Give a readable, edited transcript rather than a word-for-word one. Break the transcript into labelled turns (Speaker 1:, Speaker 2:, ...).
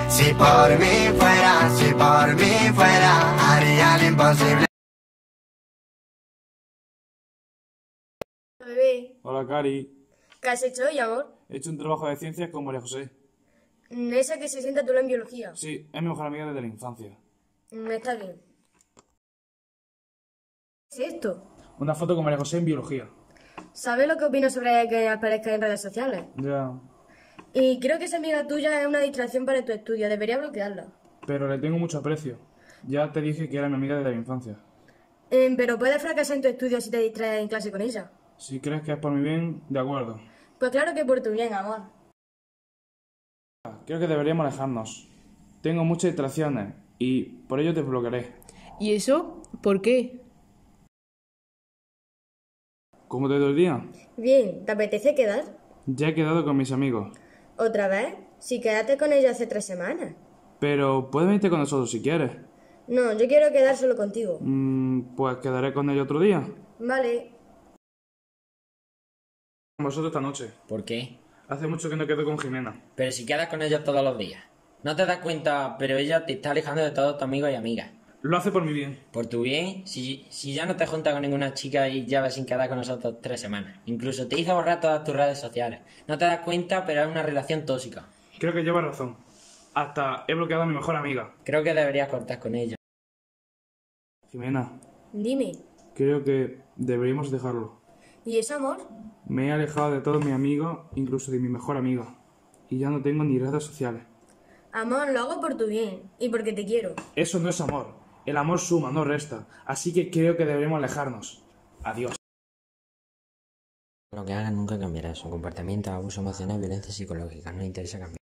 Speaker 1: Si por mí fuera, haría lo imposible.
Speaker 2: Bebé,
Speaker 3: Hola, Cari.
Speaker 2: ¿qué has hecho hoy, amor?
Speaker 3: He hecho un trabajo de ciencias con María José.
Speaker 2: Esa que se sienta tú en biología.
Speaker 3: Sí, es mi mejor amiga desde la infancia.
Speaker 2: Está bien. ¿Qué es esto?
Speaker 3: Una foto con María José en biología.
Speaker 2: ¿Sabes lo que opino sobre que aparezca en redes sociales?
Speaker 3: Ya.
Speaker 2: Y creo que esa amiga tuya es una distracción para tu estudio. Debería bloquearla.
Speaker 3: Pero le tengo mucho aprecio. Ya te dije que era mi amiga desde la infancia.
Speaker 2: Pero puedes fracasar en tu estudio si te distraes en clase con ella.
Speaker 3: Si crees que es por mi bien, de acuerdo.
Speaker 2: Pues claro que por tu bien, amor.
Speaker 3: Creo que deberíamos alejarnos. Tengo muchas distracciones y por ello te bloquearé.
Speaker 4: ¿Y eso? ¿Por qué?
Speaker 3: ¿Cómo te doy el día?
Speaker 2: Bien, ¿te apetece quedar?
Speaker 3: Ya he quedado con mis amigos.
Speaker 2: ¿Otra vez? Si quedaste con ella hace 3 semanas.
Speaker 3: Pero puedes venirte con nosotros si quieres.
Speaker 2: No, yo quiero quedar solo contigo.
Speaker 3: Pues quedaré con ella otro día.
Speaker 2: Vale.
Speaker 3: Con vosotros esta noche.
Speaker 5: ¿Por qué?
Speaker 3: Hace mucho que no quedo con Jimena.
Speaker 5: Pero si quedas con ella todos los días. No te das cuenta, pero ella te está alejando de todos tus amigos y amigas.
Speaker 3: Lo hace por mi bien.
Speaker 5: Por tu bien, si ya no te juntas con ninguna chica y ya vas sin quedar con nosotros 3 semanas. Incluso te hizo borrar todas tus redes sociales. No te das cuenta, pero es una relación tóxica.
Speaker 3: Creo que llevas razón. Hasta he bloqueado a mi mejor amiga.
Speaker 5: Creo que deberías cortar con ella.
Speaker 3: Jimena,
Speaker 2: Dime.
Speaker 3: creo que deberíamos dejarlo.
Speaker 2: ¿Y ese amor?
Speaker 3: Me he alejado de todos mis amigos, incluso de mi mejor amiga. Y ya no tengo ni redes sociales.
Speaker 2: Amor, lo hago por tu bien y porque te quiero.
Speaker 3: Eso no es amor. El amor suma, no resta. Así que creo que deberíamos alejarnos. Adiós.
Speaker 5: Lo que haga nunca cambiará. Su comportamiento, abuso emocional, violencia psicológica. No le interesa cambiar.